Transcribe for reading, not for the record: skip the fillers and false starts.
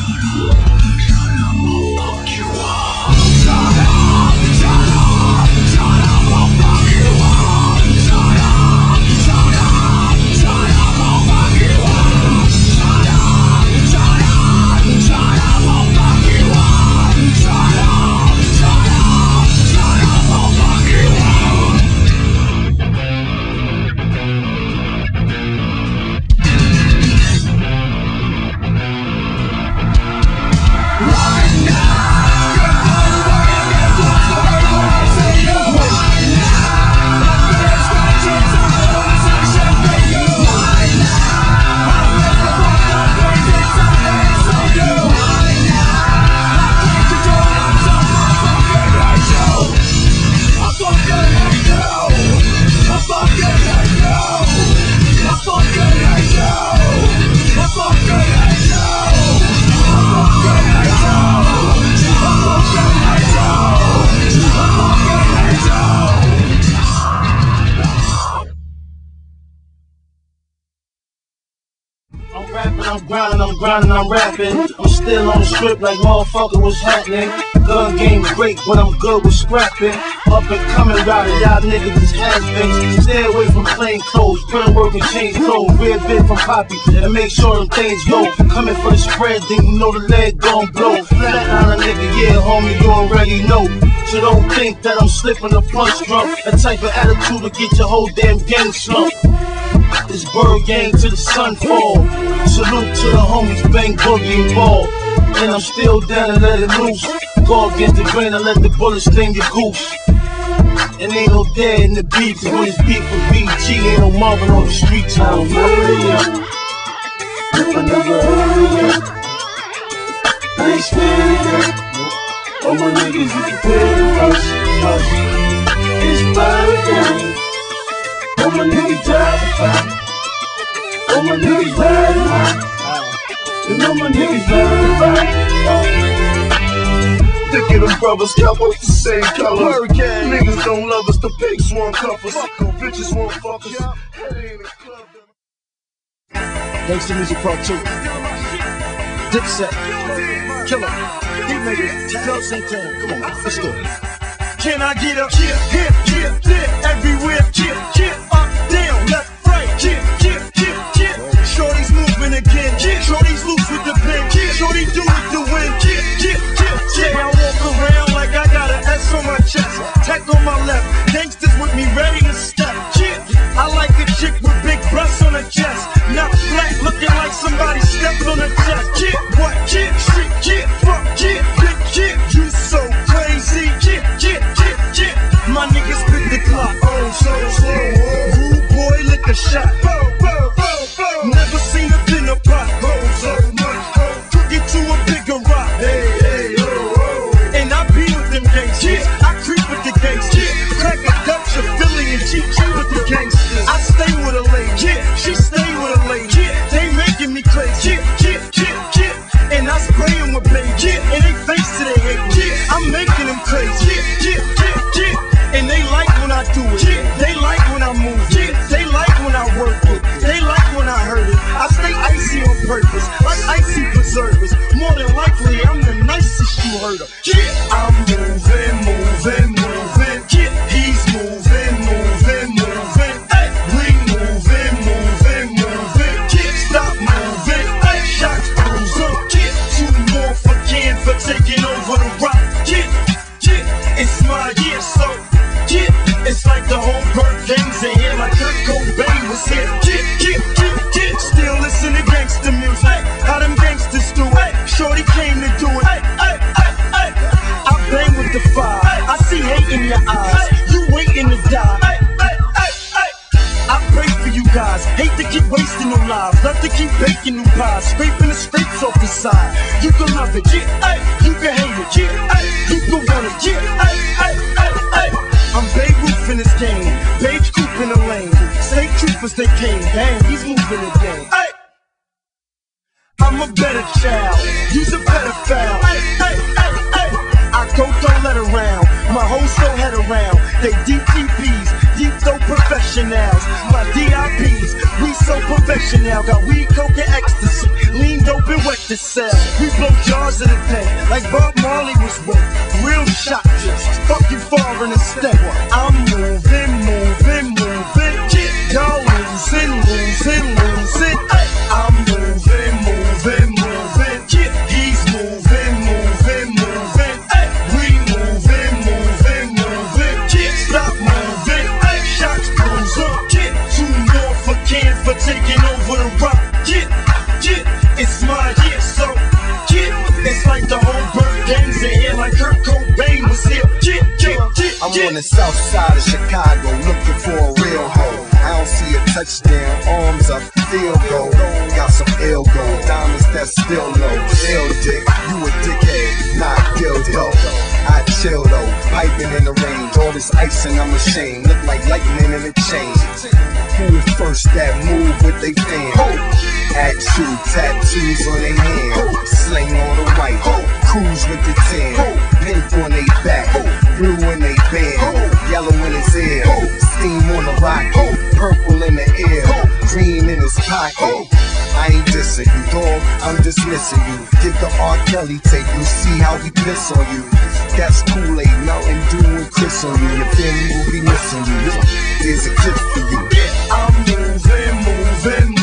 I'm grinding, I'm rapping. I'm still on the strip like motherfucker, what's happening? Gun game great, but I'm good with scrapping. Up and coming rider, y'all niggas is has-beens. Stay away from plain clothes, put in work and change clothes. Red bit from Poppy, and make sure them things go. Coming for the spread, then you know the leg gon' blow. Flatline a nigga, yeah, homie, you already know. So don't think that I'm slipping the punch drunk. That type of attitude to get your whole damn gang slumped. This bird gang to the sunfall. Salute to the homies, bang, boogie, and ball. And I'm still down and let it loose. Go against the grain and let the bullets sting your goose. And ain't no dead in the beat, cause when it's beat for BG, ain't no Marvin on the streets. I don't worry ya, if I never heard ya, I ain't scared ya. All my niggas, you can pay us. It's fire game. All my niggas drive the fire. All my niggas ride the high. And all my niggas ride the fire. Thick of them brothers, cowboys the same color. Hurricane. Niggas don't love us, the pigs won't cuff us. Bitches won't fuck us. Gangsta Music Part 2. Dipset. Killer. These niggas. Tell Santana. Come on, let's do it. Can I get up? Here, here, here, there, everywhere. Here, here, up, down, left, right. Here, here, here, here. Shorty's moving again. Here, shorty's loose with the pen. Here, shorty do it to win. Here, here, here, here. I walk around like I got an S on my chest. Tech on my left. Gangsters with me ready to step. Here, I like a chick with big breasts on her chest. Not flat, looking like somebody stepped on her chest. Here, what? Here, street, here, fuck, here, big here. You so crazy. Here, here. My niggas spit the clock, oh so slow. Rude boy, lick a shot. Never seen a dinner pot, oh so much. Cook it to a bigger rock, hey, hey, oh, oh. And I be with them gangsters, I creep with the gangsters. Crack a Dutch, a Philly, and cheap with the gangsters. I stay with a lady, she stay with a lady. They making me crazy, and I spray them with baby, and they face to their hate. I'm making them crazy, and they like when I do it. They like when I move it. They like when I work it. They like when I hurt it. I stay icy on purpose, like icy preservers. More than likely, I'm the nicest you heard of. I'm moving, moving, moving. He's moving, moving, moving. We moving, moving, moving. Stop moving. Shots cruiser. 2 more for Ken for taking over the rock. It's my year, so it's like the whole bird games in here, like Kurt Cobain was here. Still listen to gangsta music, how them gangsters do it. Shorty came to do it. I bang with the fire, I see hate in your eyes. You waiting to die. I pray for you guys, hate to keep wasting your lives. Love to keep baking new pies, scraping the scrapes off the side. You can love it, you can hate it, you can want it, I'm Babe Ruth in this game, Babe Coop in the lane. State troopers they came, bang, he's moving again. I'm a better child, you's a pedophile. I don't let around, my hoes don't head around. They deep DPs, deep dope professionals. My DIPs, we so professional. Got weed, coke, and ecstasy, lean dope and wet the cell. We blow jars of the day, like Bob Marley was with. Real shot just fuck you foreign instead. I'm moving, moving, moving. Y'all losing, losing, losing. I'm moving, moving, moving. He's moving, moving, moving. We moving, moving, moving. Stop moving. Shots goes up. Too north for can for taking over the rock. It's my year, so it's like the whole birth gangs in here, like Kurt Cobain was here. I'm on the south side of Chicago looking for a real hoe. I don't see a touchdown, arms up, field goal. Got some ill gold, diamonds that still low. Ill dick, you a dickhead, not dildo. I chill though, piping in the range. All this icing, I'm ashamed. Look like lightning in a chain. Who first that move with they fan? At you, tattoos on their hand. Sling on the white, cruise with the tan. Pink on they back, blue in they band. Yellow in his ear, steam on the rocket. Purple in the air, green in his pocket. I ain't dissing you, dog, I'm dismissing you. Get the R. Kelly tape, you see how we piss on you. That's Kool-Aid, Mountain Dew and Chris on you. Your family will be missing you. There's a gift for you. I'm moving, moving,